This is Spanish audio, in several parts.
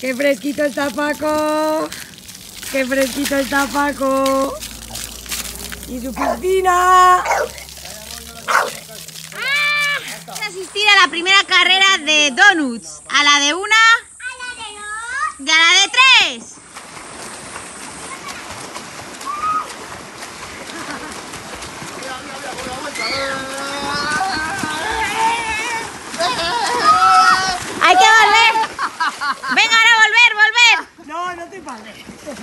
¡Qué fresquito está Paco! ¡Qué fresquito está Paco! ¡Y su piscina! Vamos a asistir a la primera carrera de donuts. A la de una, A la de dos. y a la de tres. Hay que volver. Venga, ahora volver. No, no te pases.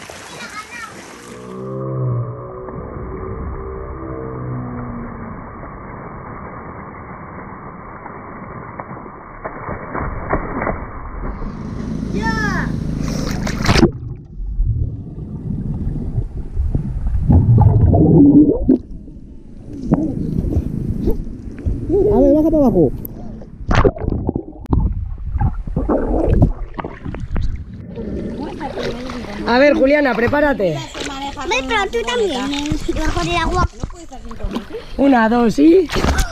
A ver, baja para abajo. A ver, Juliana, prepárate. Ven, pero tú también. Bajo el agua. Una, dos y...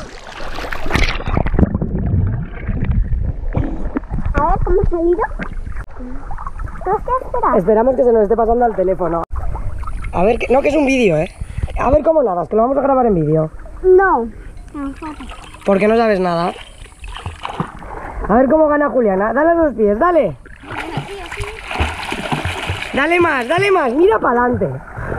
A ver cómo ha salido. ¿Tú qué esperas? Esperamos que se nos esté pasando al teléfono. A ver, no, que es un vídeo, ¿eh? A ver cómo nadas, que lo vamos a grabar en vídeo. No. Porque no sabes nada. A ver cómo gana Juliana. Dale a los pies, dale. Dale más, mira para adelante.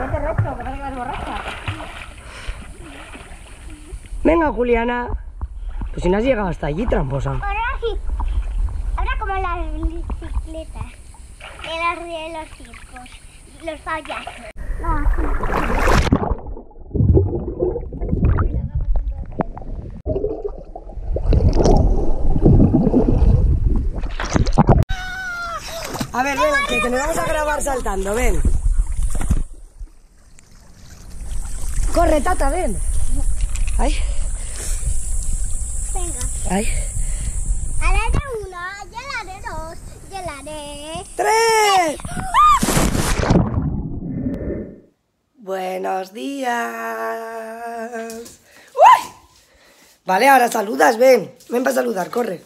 Venga, Juliana. Pues si no has llegado hasta allí, tramposa. Ahora sí. Ahora como las bicicletas. De los circos. Los payasos. No, así. A ver, ven, que nos vamos a grabar saltando, ven. Corre, Tata, ven. Ay, Venga. ay. A la de una, y a la de dos, y a la de... ¡Tres! Buenos días. ¡Uy! Vale, ahora saludas, ven. Ven para saludar, corre.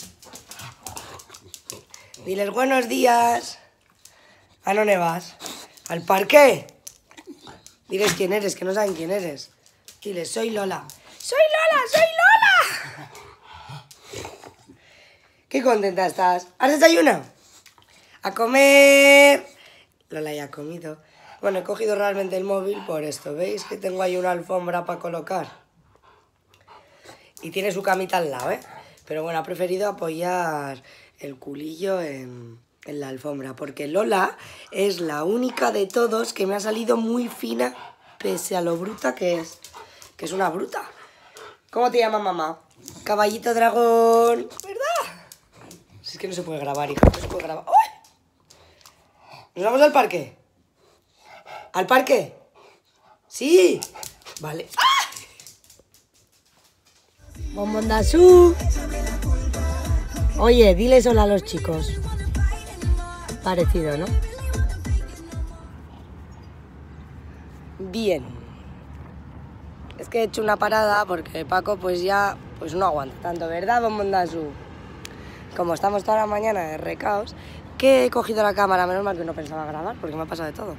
Diles buenos días. ¿A dónde vas? ¿Al parque? Diles quién eres, que no saben quién eres. Diles, soy Lola. ¡Soy Lola! ¡Soy Lola! Qué contenta estás. ¿Has desayunado? ¡A comer! Lola ya ha comido. Bueno, he cogido realmente el móvil por esto. ¿Veis que tengo ahí una alfombra para colocar? Y tiene su camita al lado, ¿eh? Pero bueno, ha preferido apoyar el culillo en la alfombra. Porque Lola es la única de todos que me ha salido muy fina, pese a lo bruta que es. Que es una bruta. ¿Cómo te llama mamá? Caballito dragón. ¿Verdad? Si es que no se puede grabar, hija. No se puede grabar. ¡Uy! ¿Nos vamos al parque? ¿Al parque? ¡Sí! Vale. ¡Ah! Bombondasú. Oye, diles hola a los chicos. Parecido, ¿no? Bien. Es que he hecho una parada porque Paco pues ya pues no aguanta tanto, ¿verdad, Bombondasú? Como estamos toda la mañana de recaos, que he cogido la cámara, menos mal que no pensaba grabar porque me ha pasado de todo.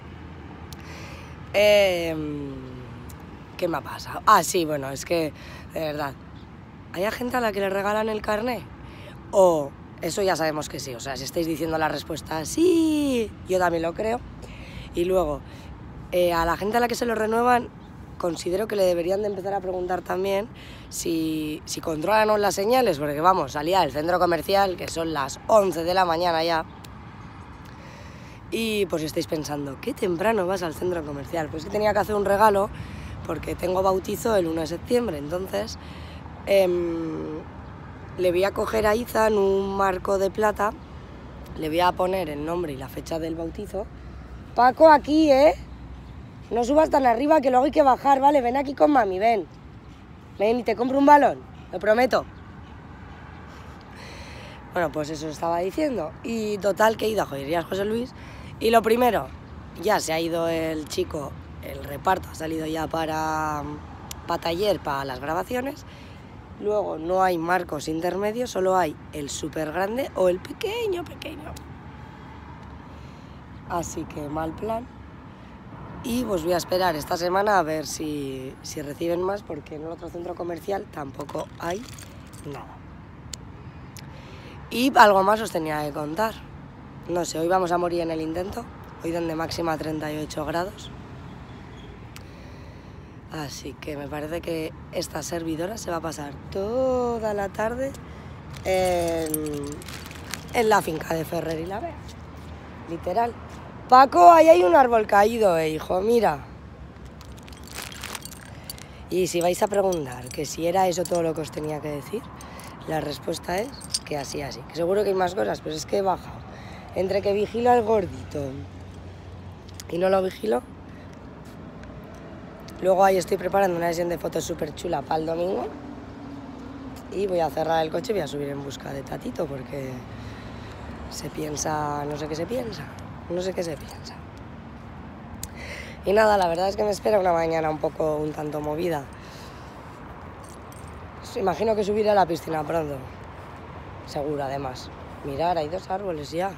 ¿Qué me ha pasado? Ah, sí, bueno, es que, de verdad, ¿hay gente a la que le regalan el carné? O, eso ya sabemos que sí, o sea, si estáis diciendo la respuesta sí, yo también lo creo. Y luego, a la gente a la que se lo renuevan, considero que le deberían de empezar a preguntar también si controlan o las señales, porque vamos, salía del centro comercial, que son las 11 de la mañana ya, y pues estáis pensando, ¿qué temprano vas al centro comercial? Pues que tenía que hacer un regalo, porque tengo bautizo el 1 de septiembre, entonces le voy a coger a Izan un marco de plata, le voy a poner el nombre y la fecha del bautizo. Paco, aquí, ¿eh? No subas tan arriba que luego hay que bajar, ¿vale? Ven aquí con mami, ven. Ven y te compro un balón, lo prometo. Bueno, pues eso estaba diciendo. Y total, que he ido a Joyerías José Luis. Y lo primero, ya se ha ido el chico, el reparto ha salido ya para taller, para las grabaciones. Luego no hay marcos intermedios, solo hay el súper grande o el pequeño. así que mal plan. Y pues voy a esperar esta semana a ver si reciben más, porque en el otro centro comercial tampoco hay nada. Y algo más os tenía que contar. No sé, hoy vamos a morir en el intento. Hoy dan de máxima 38 grados. Así que me parece que esta servidora se va a pasar toda la tarde en la finca de Ferrer y la Vega. Literal. Paco, ahí hay un árbol caído, hijo, mira. Y si vais a preguntar que si era eso todo lo que os tenía que decir, la respuesta es que así. Que seguro que hay más cosas, pero es que he bajado. Entre que vigilo al gordito y no lo vigilo. Luego ahí estoy preparando una sesión de fotos súper chula para el domingo. Y voy a cerrar el coche y voy a subir en busca de Tatito, porque se piensa, no sé qué se piensa. Y nada, la verdad es que me espera una mañana un tanto movida. Imagino que subiré a la piscina pronto. Seguro, además. Mirar, hay 2 árboles ya.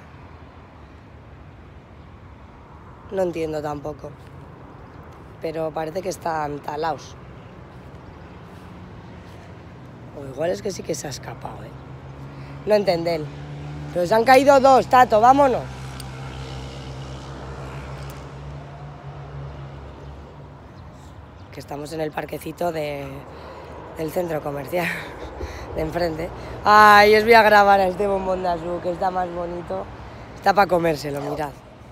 No entiendo tampoco. Pero parece que están talaos. O igual es que sí que se ha escapado, No entender. Pero se han caído 2, Tato, vámonos. Que estamos en el parquecito del centro comercial de enfrente. Ay, os voy a grabar a este bombón de azul, que está más bonito. Está para comérselo, mirad.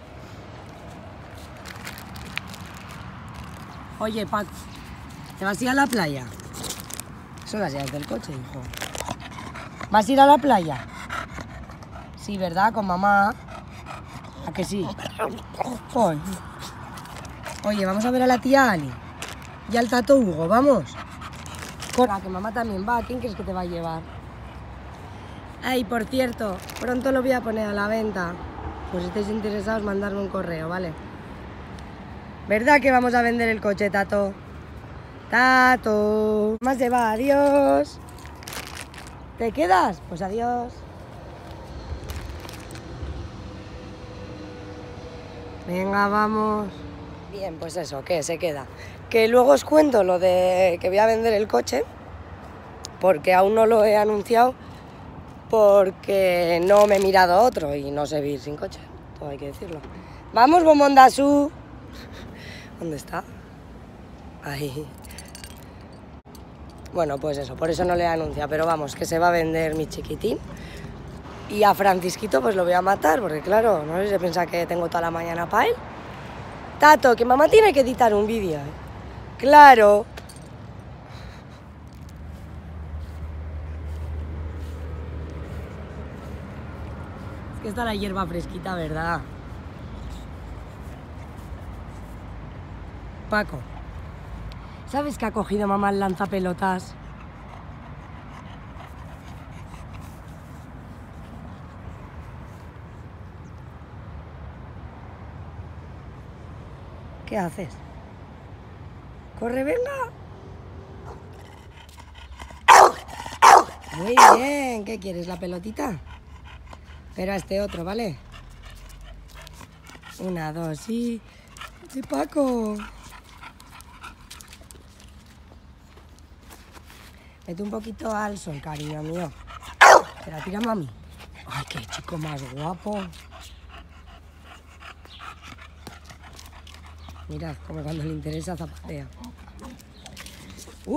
Oye, Paco, ¿te vas a ir a la playa? Son las llaves del coche, hijo. ¿Vas a ir a la playa? Sí, ¿verdad? Con mamá. ¿A que sí? Oye, vamos a ver a la tía Ali. Y al tato Hugo, vamos. Corra, que mamá también va. ¿Quién crees que te va a llevar? Ay, por cierto, pronto lo voy a poner a la venta. Pues si estáis interesados, mandarme un correo, ¿vale? ¿Verdad que vamos a vender el coche, Tato? Tato. Más se va, adiós. ¿Te quedas? Pues adiós. Venga, vamos. Bien, pues eso, ¿qué? Se queda. Que luego os cuento lo de que voy a vender el coche, porque aún no lo he anunciado, porque no me he mirado otro y no sé vivir sin coche, todo hay que decirlo. ¡Vamos, bombón de azul! ¿Dónde está? Ahí. Bueno, pues eso, por eso no le he anunciado, pero vamos, que se va a vender mi chiquitín. Y a Francisquito pues lo voy a matar, porque claro, no sé si se piensa que tengo toda la mañana para él. Tato, que mamá tiene que editar un vídeo, Claro. Es que está la hierba fresquita, ¿verdad? Paco, ¿sabes que ha cogido mamá el lanzapelotas? ¿Qué haces? ¡Corre, venga! Muy bien, ¿qué quieres, la pelotita? Pero a este otro, ¿vale? 1, 2, sí. Sí, Paco. Vete un poquito al sol, cariño mío. Te la tira mami. Ay, qué chico más guapo. Mirad, como cuando le interesa zapatea. ¡Uy!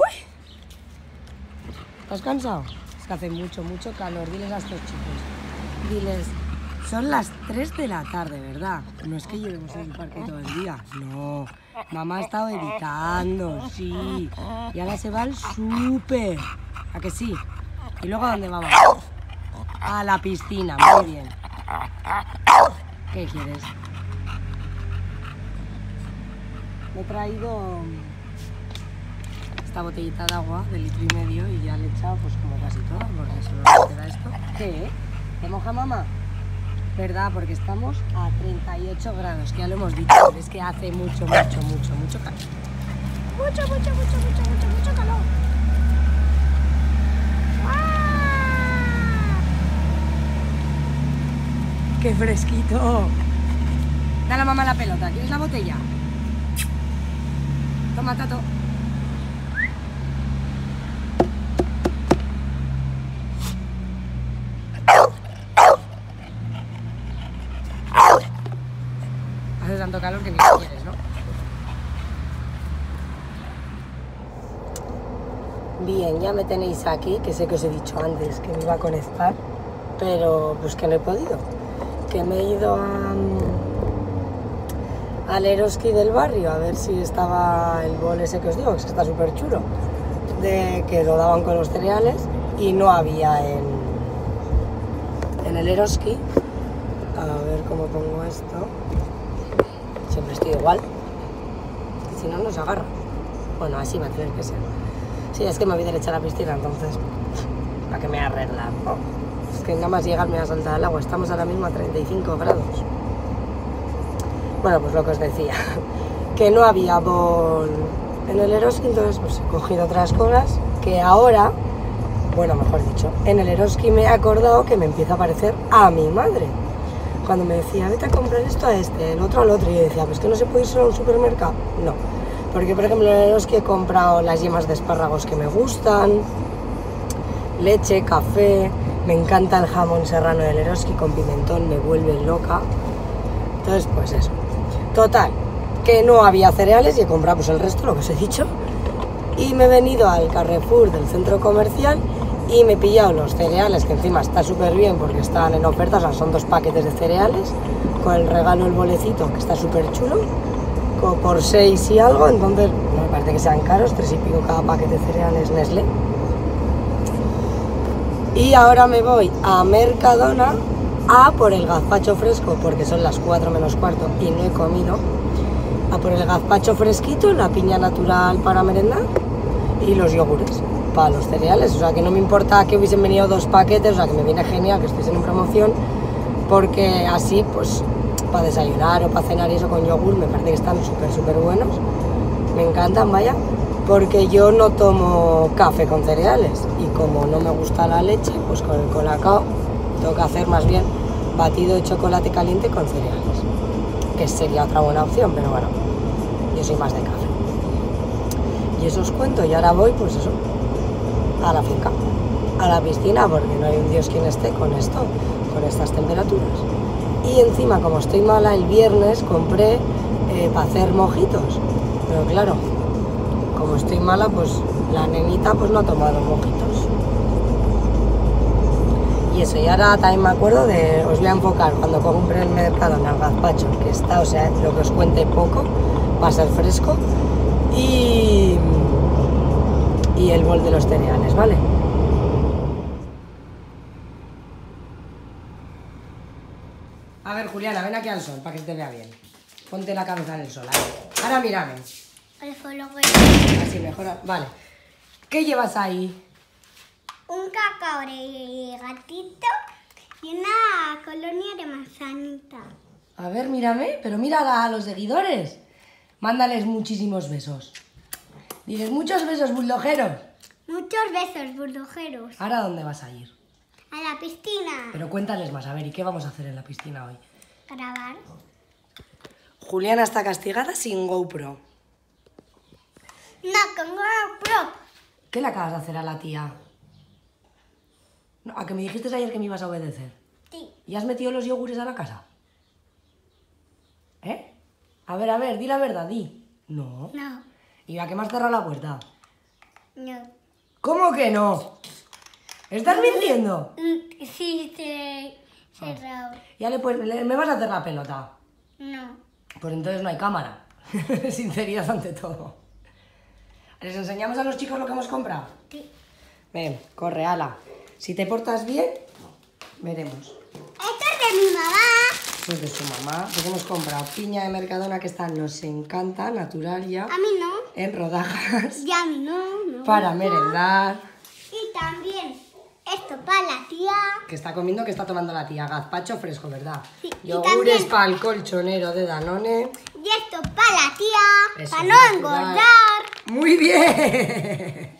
¿Estás cansado? Es que hace mucho calor. Diles a estos chicos. Diles, son las 3 de la tarde, ¿verdad? No es que llevemos en el parque todo el día. No, mamá ha estado editando, sí. Y ahora se va al súper. ¿A que sí? ¿Y luego a dónde vamos? A la piscina, muy bien. ¿Qué quieres? Me he traído esta botellita de agua de 1,5 litros y ya le he echado pues como casi todo, porque solo nos queda esto. ¿Qué? ¿Te moja mamá? ¿Verdad? Porque estamos a 38 grados, que ya lo hemos dicho, es que hace mucho calor. Mucho calor. ¡Ah! ¡Qué fresquito! Da a la mamá la pelota. ¿Quieres la botella? Toma, Tato. Hace tanto calor que ni lo quieres, ¿no? Bien, ya me tenéis aquí, que sé que os he dicho antes que me iba a conectar, pero pues que no he podido. Que me he ido al Eroski del barrio a ver si estaba el bol ese que os digo, que está súper chulo, de que lo daban con los cereales y no había en el Eroski. A ver cómo pongo esto. Siempre estoy igual, si no nos agarra. Bueno, así va a tener que ser. Sí, es que me voy derecha a la piscina, entonces, para que me arregla. Oh, es que nada más llegar me va a saltar al agua. Estamos ahora mismo a 35 grados. Bueno, pues lo que os decía, que no había bol en el Eroski, entonces pues he cogido otras cosas que ahora, bueno, mejor dicho, en el Eroski me he acordado que me empieza a parecer a mi madre. Cuando me decía, vete a comprar esto a este, el otro al otro, y yo decía, pues que no se puede ir solo a un supermercado. No, porque por ejemplo en el Eroski he comprado las yemas de espárragos que me gustan, leche, café, me encanta el jamón serrano del Eroski con pimentón, me vuelve loca. Entonces pues eso. Total, que no había cereales y he comprado pues el resto, lo que os he dicho, y me he venido al Carrefour del centro comercial y me he pillado los cereales, que encima está súper bien porque están en oferta, o sea, son 2 paquetes de cereales, con el regalo el bolecito, que está súper chulo, por 6 y algo, entonces no me parece que sean caros, 3 y pico cada paquete de cereales Nestlé. Y ahora me voy a Mercadona a por el gazpacho fresco, porque son las 4 menos cuarto y no he comido, a por el gazpacho fresquito, la piña natural para merendar y los yogures para los cereales. O sea que no me importa que hubiesen venido 2 paquetes, o sea que me viene genial que estéis en promoción, porque así pues para desayunar o para cenar y eso con yogur me parece que están súper buenos, me encantan, vaya, porque yo no tomo café con cereales y como no me gusta la leche, pues con el colacao tengo que hacer más bien batido de chocolate caliente con cereales, que sería otra buena opción, pero bueno, yo soy más de café. Y eso os cuento, y ahora voy, pues eso, a la finca, a la piscina, porque no hay un Dios quien esté con esto, con estas temperaturas. Y encima, como estoy mala, el viernes compré para hacer mojitos, pero claro, como estoy mala, pues la nenita pues no ha tomado mojitos. Y eso, y ahora también me acuerdo de, os voy a enfocar cuando compre el mercado en el gazpacho, que está, o sea, lo que os cuente poco, va a ser fresco, y el bol de los cereales, ¿vale? A ver, Juliana, ven aquí al sol para que te vea bien. Ponte la cabeza en el sol, ahora mírame. Así mejor, vale. ¿Qué llevas ahí? Un cacao de gatito y una colonia de manzanita. A ver, mírame, pero mira a los seguidores. Mándales muchísimos besos. Diles muchos besos, buldojeros. Muchos besos, burdojeros. ¿Ahora dónde vas a ir? A la piscina. Pero cuéntales más, a ver, ¿y qué vamos a hacer en la piscina hoy? Grabar. Juliana está castigada sin GoPro. No, con GoPro. ¿Qué le acabas de hacer a la tía? No, ¿a que me dijiste ayer que me ibas a obedecer? Sí. ¿Y has metido los yogures a la casa? ¿Eh? A ver, di la verdad, di. No. No. ¿Y a qué me has cerrado la puerta? No. ¿Cómo que no? ¿Estás mintiendo? Sí, cerrado. Ya me vas a hacer la pelota. No. Pues entonces no hay cámara. Sinceridad ante todo. ¿Les enseñamos a los chicos lo que hemos comprado? Sí. Ven, corre, ala. Si te portas bien, veremos. Esto es de mi mamá. Pues de su mamá. Pues hemos comprado piña de Mercadona, que esta nos encanta, natural ya. A mí no. En rodajas. Y a mí no. Para merendar. Y también esto para la tía. Que está comiendo, que está tomando la tía. Gazpacho fresco, ¿verdad? Sí, y Yogures también para el colchonero de Danone. Y esto para la tía. Eso, Para no natural. engordar. ¡Muy bien!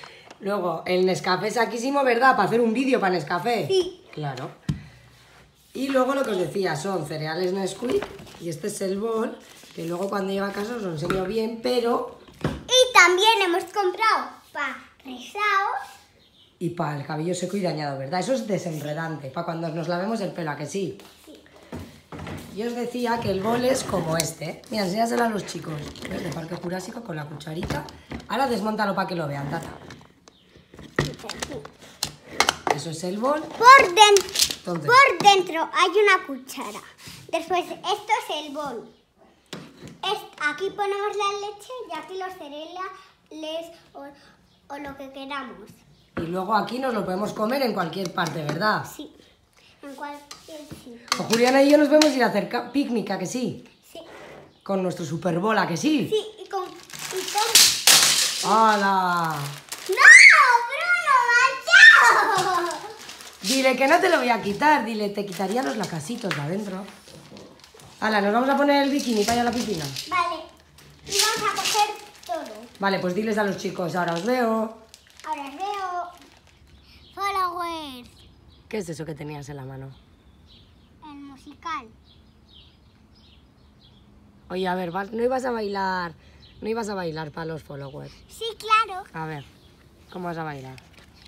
Luego, el Nescafé saquísimo, ¿verdad? Para hacer un vídeo para Nescafé. Sí. Claro. Y luego lo que os decía, son cereales Nesquik y este es el bol, que luego cuando llegue a casa os lo enseño bien, pero... Y también hemos comprado para rizados. Y para el cabello seco y dañado, ¿verdad? Eso es desenredante, para cuando nos lavemos el pelo, ¿a que sí? Sí. Yo os decía que el bol es como este. Mira, enséñaselo a los chicos. ¿Ves? De Parque Jurásico con la cucharita. Ahora desmóntalo para que lo vean, Tata. Eso es el bol. Entonces, Entonces, por dentro hay una cuchara. Después, esto es el bol. Aquí ponemos la leche y aquí los cereales o lo que queramos. y luego aquí nos lo podemos comer en cualquier parte, ¿verdad? Sí, en cualquier sitio. O Juliana y yo nos podemos ir a hacer picnic, ¿a que sí? Sí, Con nuestro Super Bowl, ¿a que sí? sí, y con... ¡Hala! ¡No, Bruno, macho! Dile que no te lo voy a quitar. Dile, te quitaría los lacasitos de adentro. Hala, nos vamos a poner el bikini para ir a la piscina. Vale, y vamos a coger todo. Vale, pues diles a los chicos, ahora os veo. Ahora os veo. Followers. ¿Qué es eso que tenías en la mano? El musical. Oye, a ver, no ibas a bailar para los followers. Sí, claro. A ver, ¿cómo vas a bailar?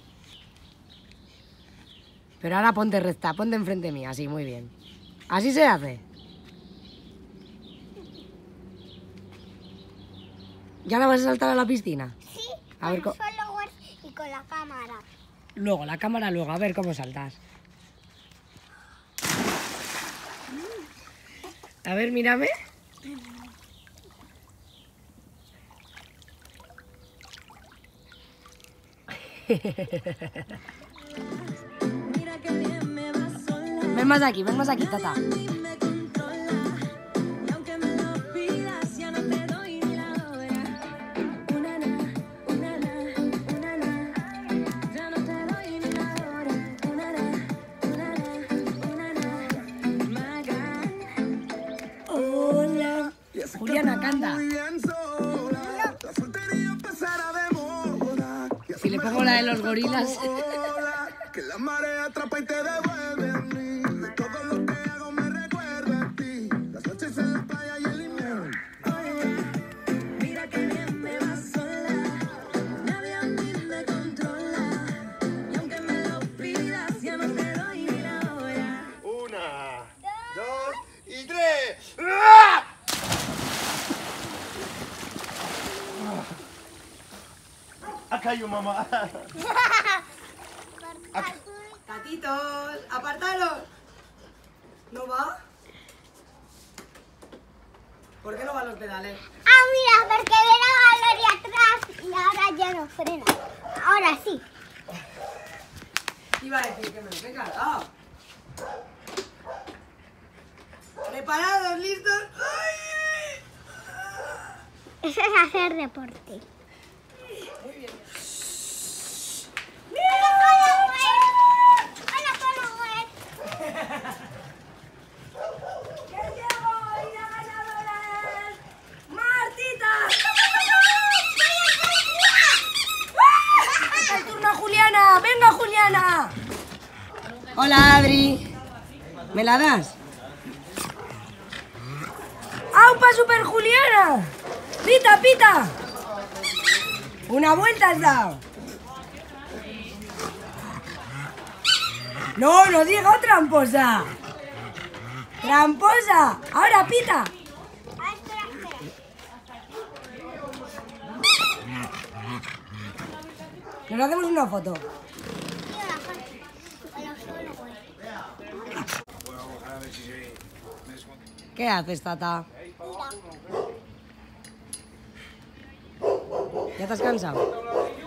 Pero ahora ponte recta, ponte enfrente mía, así, muy bien. Así se hace. ¿Y ahora vas a saltar a la piscina? Sí, A ver, con los followers y con la cámara. Luego, la cámara luego, a ver cómo saltas. A ver, mírame. Ven más aquí, Tata. Hola. Juliana, canta. Si le pongo la de los gorilas. Que la marea atrapa y te devuelve a mí. Todo lo que hago me recuerda a ti. Las noches en la playa y el invierno. Mira que bien me va sola. Nadie a mí me controla. Y aunque me lo pidas, ya no te doy ni la hora. 1, 2 y 3. Acá hay un mamá. Gatitos, apartaros. ¿No va? ¿Por qué no van los pedales? Ah, mira, porque viene Valeria atrás y ahora ya no frena. Ahora sí. Iba a decir que me los he cargado. ¿Preparados? ¿Listos? ¡Ay! Eso es hacer deporte. Muy bien. ¡Hola, followers! ¡Hola, followers! ¡Que llego! ¡Y la ganadora es Martita! ¡Es el turno a Juliana! ¡Venga, Juliana! Hola, Adri. ¿Me la das? ¡Aupa, Super Juliana! ¡Pita, pita! ¡Una vuelta has dado! ¡No, no digo tramposa! ¡Tramposa! ¡Ahora pita! Ah, espera, espera. Nos hacemos una foto. Y una foto con los followers. ¿Qué haces, Tata? ¿Ya te has cansado?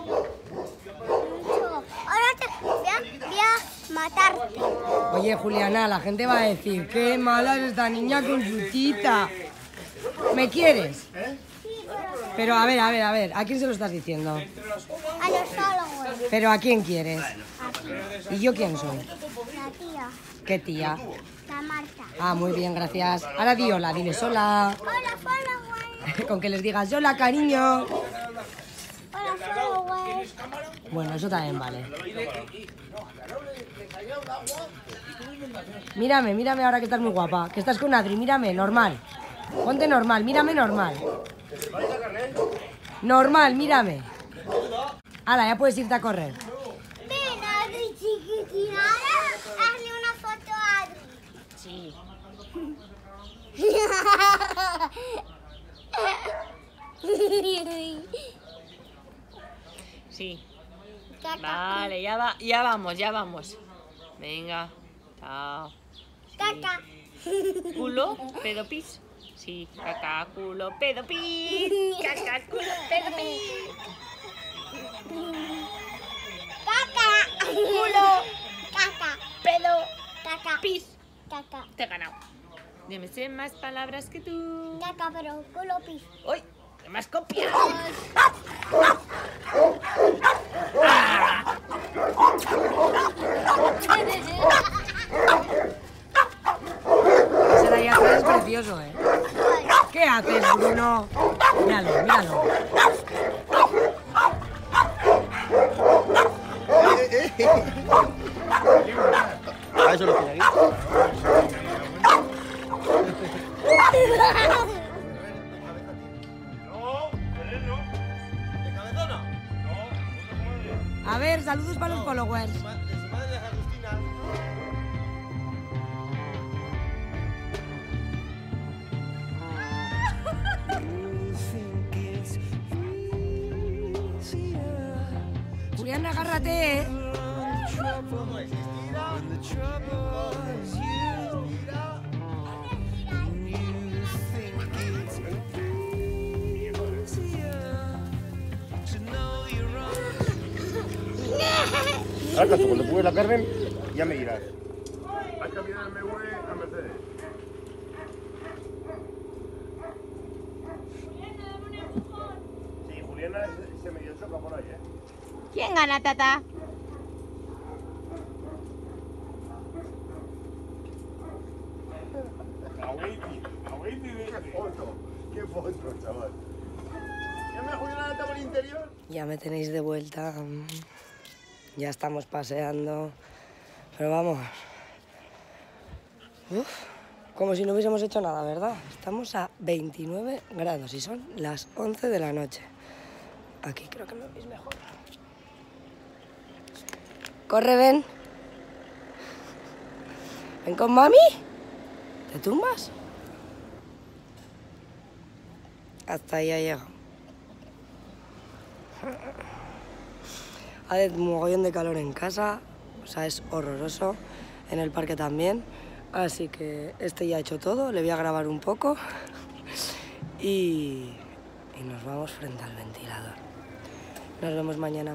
Ahora voy a matarte. Oye, Juliana, la gente va a decir, qué mala es esta niña con su tita. ¿Me quieres? Pero a ver, ¿a quién se lo estás diciendo? A los followers. ¿Pero a quién quieres? ¿Y yo quién soy? La tía. ¿Qué tía? La Marta. Ah, muy bien, gracias. Ahora di hola, diles hola. Hola, followers. Con que les digas hola, cariño. Hola, followers. Bueno, eso también vale. Mírame, mírame ahora que estás muy guapa. Que estás con Adri, mírame, normal. Ponte normal, mírame normal. Normal, mírame. Hala, ya puedes irte a correr. Ven, Adri, chiquitina. Hazle una foto a Adri. Sí. Sí. Vale, ya vamos. Venga. Chao. Caca. Culo, pedo, pis. Sí, caca, culo, pedo, pis. Caca, culo, pedo, pis. Caca. Culo, Caca. pedo, Caca. pis. Caca. Te he ganado. Yo me sé más palabras que tú. Caca, pero culo pis. ¡Uy! ¡Que me has copiado! Ese de ahí atrás es precioso, ¿eh? ¿Qué haces, Bruno? Míralo, míralo. Ah, eso lo tiene aquí. A ver, saludos para los followers. Julián, agárrate, ¿eh? Al caso, cuando pruebes la carne, ya me dirás. Hay que cambiar el MV a Mercedes. Sí, Juliana se medio choca por ahí, ¿eh? ¿Quién gana, tata? Qué foto, chaval. ¿Ya me Juliana está por el interior? Ya me tenéis de vuelta. Ya estamos paseando. Pero vamos. Uf, como si no hubiésemos hecho nada, ¿verdad? Estamos a 29 grados y son las 11 de la noche. Aquí creo que me veis mejor. Corre, ven. Ven con mami. ¿Te tumbas? Hasta ahí ha llegado. Hace un mogollón de calor en casa, o sea, es horroroso. En el parque también. Así que este ya ha hecho todo, le voy a grabar un poco y nos vamos frente al ventilador. Nos vemos mañana.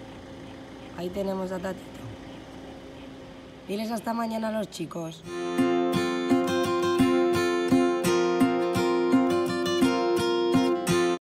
Ahí tenemos a Tatito. Diles hasta mañana a los chicos.